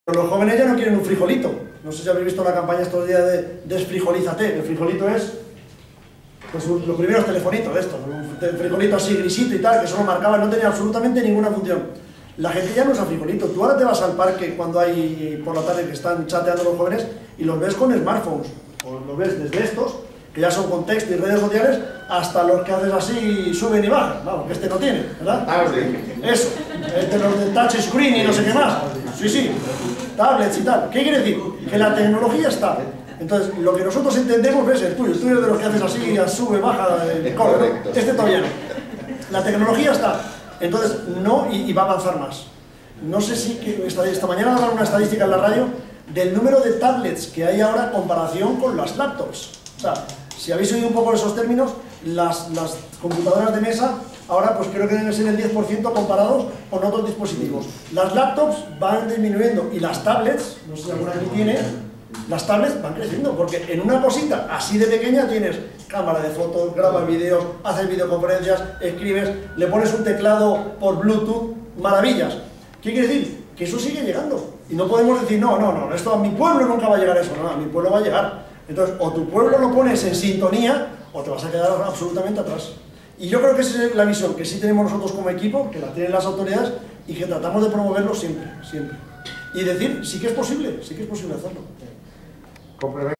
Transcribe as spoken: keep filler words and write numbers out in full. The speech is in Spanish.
Los jóvenes ya no quieren un frijolito. No sé si habéis visto la campaña estos días de Desfrijolízate. El frijolito es, pues, un, los primeros telefonitos de estos, un frijolito así grisito y tal, que solo marcaba, no tenía absolutamente ninguna función. La gente ya no usa frijolito. Tú ahora te vas al parque cuando hay por la tarde que están chateando los jóvenes y los ves con smartphones, o los ves desde estos, que ya son con texto y redes sociales, hasta los que haces así y suben y bajan. Vamos, que este no tiene, ¿verdad? Ah, sí. Eso, este los de touch screen y no sé qué más. Sí, sí, tablets y tal. ¿Qué quiere decir? Que la tecnología está. Entonces, lo que nosotros entendemos es el tuyo. El tuyo es de los que haces así, sube, baja, eh, corre, ¿no? Este todavía no. La tecnología está. Entonces, no, y, y va a avanzar más. No sé si, que esta, esta mañana daban una estadística en la radio del número de tablets que hay ahora en comparación con las laptops. O sea, si habéis oído un poco esos términos, las, las computadoras de mesa ahora pues creo que deben ser el diez por ciento comparados con otros dispositivos. Las laptops van disminuyendo y las tablets, no sé si alguna aquí tiene, las tablets van creciendo, porque en una cosita así de pequeña tienes cámara de fotos, grabas vídeos, haces videoconferencias, escribes, le pones un teclado por Bluetooth, maravillas. ¿Qué quiere decir? Que eso sigue llegando. Y no podemos decir, no, no, no, esto a mi pueblo nunca va a llegar eso. No, a mi pueblo va a llegar. Entonces, o tu pueblo lo pones en sintonía, o te vas a quedar absolutamente atrás. Y yo creo que esa es la visión que sí tenemos nosotros como equipo, que la tienen las autoridades, y que tratamos de promoverlo siempre, siempre. Y decir, sí que es posible, sí que es posible hacerlo.